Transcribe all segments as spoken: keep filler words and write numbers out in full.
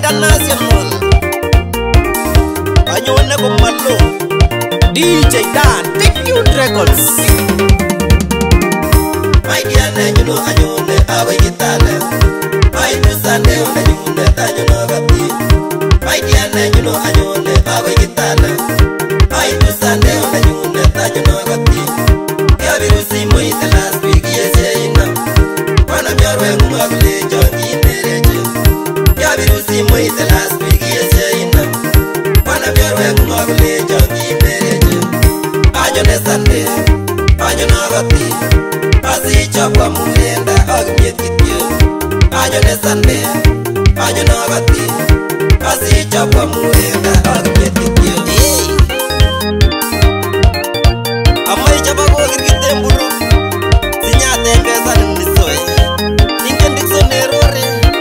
international. Anyone ko malo D J Dan Tune Records. My dear, you know anyone awe gitana. My do Sunday on anyone that you know gati. My dear, you know anyone awe gitana. My do Sunday on anyone that you know gati. Yabi rusi mo ite last week yes ina. Wana myorwe mugule jongi nereje. Yabi rusi mo ite last week yes ina. Wana myorwe mugule jongi nereje. Anyone Sunday, anyone gati. Asi chapwa muenda agmye kityo. Anyone Sunday, anyone gati. Asi chapwa muenda agmye kityo. Amai chapa ko kirkite mburu. Sinya tembeza nisoe. Ingen dikson erore.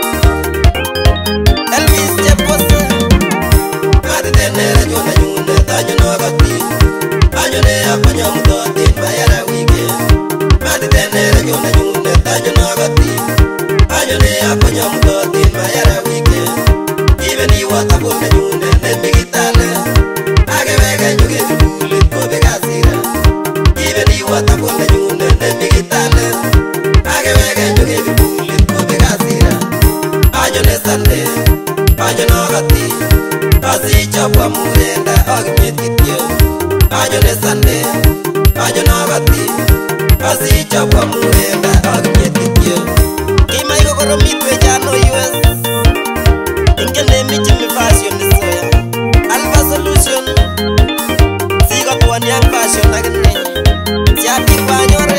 Elvis chepose. Mati tenere jona nyune tanyone gati. Anyone apanya mudoti mayara wige. Mati tenere jona nyune tanyone gati. Anyone apanya mudoti mayara wige. Even you want to go to nyune nembigitale. Age vega nyuge vibuli kobe kasira. Even you want to go to nyune nembigitale. Age vega nyuge vibuli kobe kasira. Anyone Sunday, anyone gati. Asi chapwa muenda agmye kityo. Anyone Sunday, anyone gati. Asi chapwa muenda agmye kityo. Kima iko koro mitwe jano U S. Ingene michi mi fashion nisoya. Alpha Solution. Sigo tuwani ang fashion agne. Siati kwa nyore.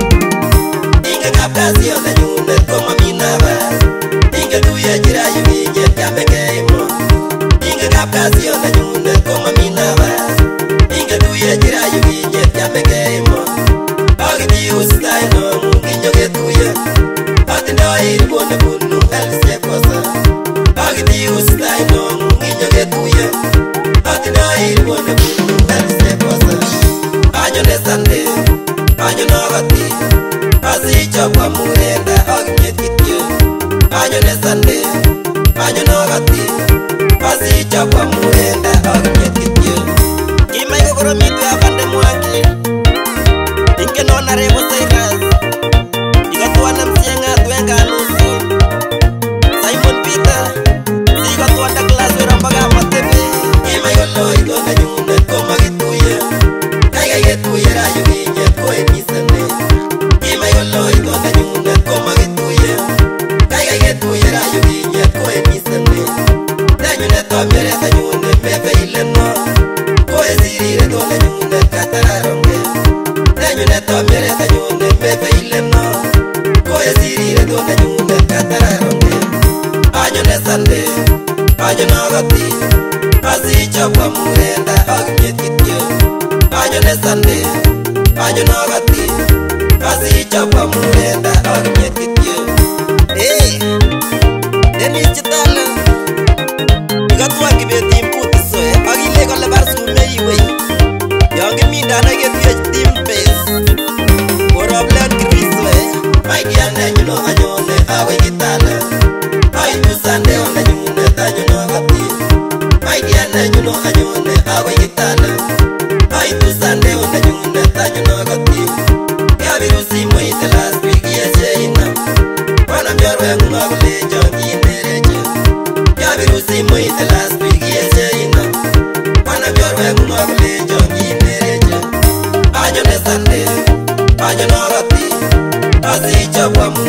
Inge kapasi yone nyune koma minaba. Inge tuye jira yuwije tiamenge imo. Inge kapasi yone nyune koma minaba. Inge tuye jira yuwije tiamenge imo. Agdi ustai no munginyo getuye. Atinda iribone bunu elise kosa. Agdi ustai no munginyo getuye. Atinda iribone bunu elise kosa. Anyone Sunday, anyone gati. Asi chapwa muenda agmye kityo. Anyone Sunday, anyone gati. Asi chapwa muenda agmye kityo. Kima iko koro mitwe apande mwangi. Inge nona rebo Cyrus. Iko tuwana msienga tuenga nusu. Simon Peter. Iko tuwanda class wera mbaga matebe. Kima yolo iko na nyune koma gituye. Kaiga gituye rayu inye koe misane. Kima yolo iko na nyune koma gituye. Kaiga gituye rayu inye koe misane. Danyune tomere ta nyune pepe ileno. Koe zirire do na nyune katararonge. Danyune tomere ta nyune pepe ileno. Koe zirire do na nyune katararonge. Anyone Sunday, anyone gati. Asi chapwa muenda agmye kityo. Anyone Sunday, anyone gati. Asi chapwa muenda agmye kityo. Hey, Dennis Chitala. Ikatuwa kibeti mputi soe. Agile kole barsu meiwe. Yonge mindana getuye team base. Problem krisoe. My dear nenyo anyone awe gitana. I do Sunday on the nyune tanyone gati. My dear nenyo anyone awe gitana. I do Sunday on the nyune tanyone gati. Yabi rusi mo ite last week yes ina. Wana myorwe mugule jongi nereje. Yabi rusi mo ite last week yes ina. Wana myorwe mugule jongi nereje. Anyone Sunday, anyone gati. Asi chapwa